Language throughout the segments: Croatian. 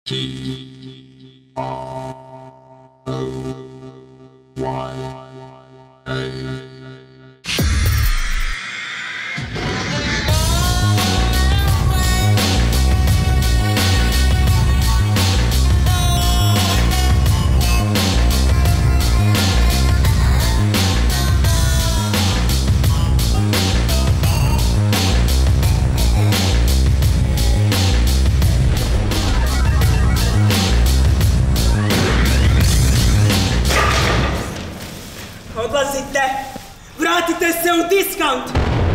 Odlazite! Vratite se u diskaunt!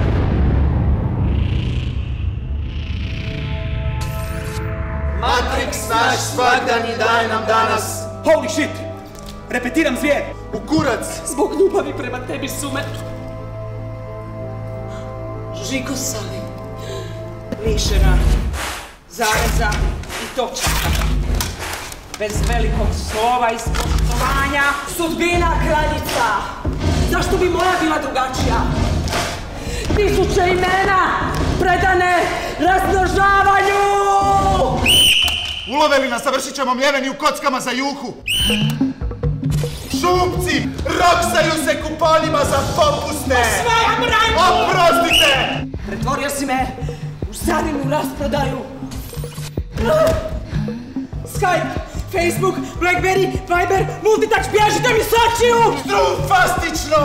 Matrix naš svakdani daj nam danas. Holy shit! Repetiram zvijer! U kurac! Zbog ljubavi prema tebi sume. Žigosali. Lišena. Zareza i točaka. Bez velikog slova i ispoštovanja. Sudbina kraljica. Zašto bi moja bila drugačija? Tisuće imena predane razmnožavanju! Uloveli nas, završit ćemo mljeveni u kockama za juhu. Šupci, roksaju se kupoljima za popuste! Osvajam ranku! Oprostite! Pretvorio si me u zadnju rasprodaju. Skype, Facebook, Blackberry, Viber, Multitouch, bježite mi s očiju! Trufastično!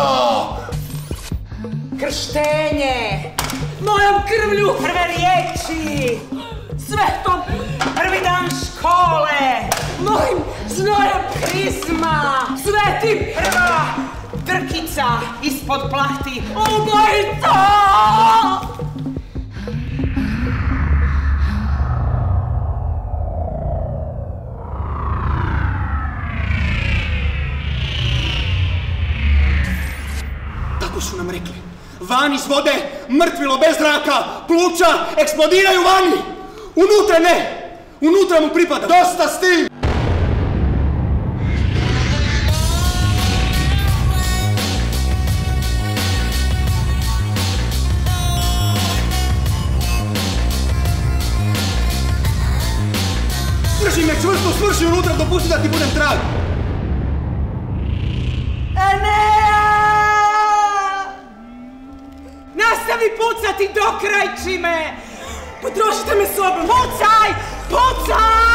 Krštenje! Mojom krvlju prve riječi! Svetom prvi dan škole! Mojim znojem krizma! Svetim prva drkica ispod plahti! Ubojica! Tako su nam rekli. Van iz vode, mrtvilo bez zraka, pluća eksplodiraju vani! Unutra ne! Unutra mu pripada! Dosta s tim! Drži me čvrsto, svrši unutra, dopusti da ti budem trag! Enea! Nastavi pucati do kraj čime! Potrošite me sobom! Pucaj! Pucaj!